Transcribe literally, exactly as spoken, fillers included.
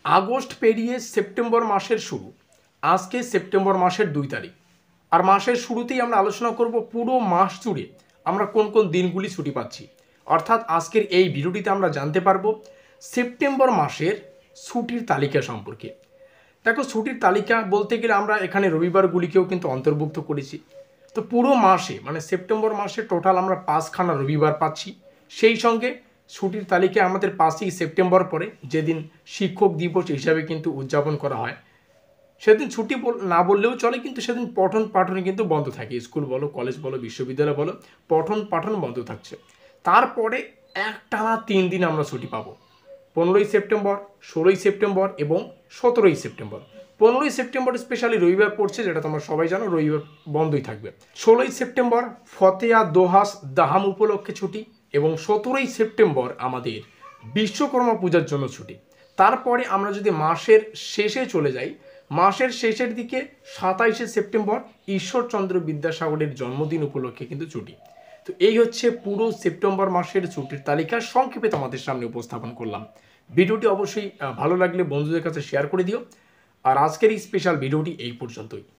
August পেরিয়ে September মাসের শুরু। আজকে সেপ্টেম্বর মাসের দুই তারিখ। আর মাসের শুরুতেই আমরা আলোচনা করব পুরো মাস জুড়ে আমরা কোন কোন দিনগুলি ছুটি পাচ্ছি। অর্থাৎ আজকের এই ভিডিওটিতে আমরা জানতে পারবো সেপ্টেম্বর মাসের ছুটির তালিকা সম্পর্কে। দেখো, ছুটির তালিকা বলতে গেলে আমরা এখানে রবিবারগুলিকেও কিন্তু অন্তর্ভুক্ত করেছি। তো পুরো মাসে মানে সেপ্টেম্বর মাসে টোটাল আমরা পাঁচখানা রবিবার পাচ্ছি। সেই সঙ্গে ছুটির তালিকায় আমাদের পাঁচই সেপ্টেম্বর পরে যেদিন শিক্ষক দিবস হিসাবে কিন্তু উদযাপন করা হয়, সেদিন ছুটি না বললেও চলে, কিন্তু সেদিন পঠন পাঠনে কিন্তু বন্ধ থাকে। স্কুল বলো, কলেজ বলো, বিশ্ববিদ্যালয় বলো, পঠন পাঠন বন্ধ থাকছে। তারপরে একটানা তিন দিন আমরা ছুটি পাবো, পনেরোই সেপ্টেম্বর, ষোলোই সেপ্টেম্বর এবং সতেরোই সেপ্টেম্বর। পনেরোই সেপ্টেম্বর স্পেশালি রবিবার পড়ছে, যেটা তোমরা সবাই জানো, রবিবার বন্ধই থাকবে। ষোলোই সেপ্টেম্বর ফতেয়া দোহাস দাহাম উপলক্ষে ছুটি এবং সতেরোই সেপ্টেম্বর আমাদের বিশ্বকর্মা পূজার জন্য ছুটি। তারপরে আমরা যদি মাসের শেষে চলে যাই, মাসের শেষের দিকে সাতাইশে সেপ্টেম্বর ঈশ্বরচন্দ্র বিদ্যাসাগরের জন্মদিন উপলক্ষে কিন্তু ছুটি। তো এই হচ্ছে পুরো সেপ্টেম্বর মাসের ছুটির তালিকা সংক্ষেপে তোমাদের সামনে উপস্থাপন করলাম। ভিডিওটি অবশ্যই ভালো লাগলে বন্ধুদের কাছে শেয়ার করে দিও। আর আজকের এই স্পেশাল ভিডিওটি এই পর্যন্তই।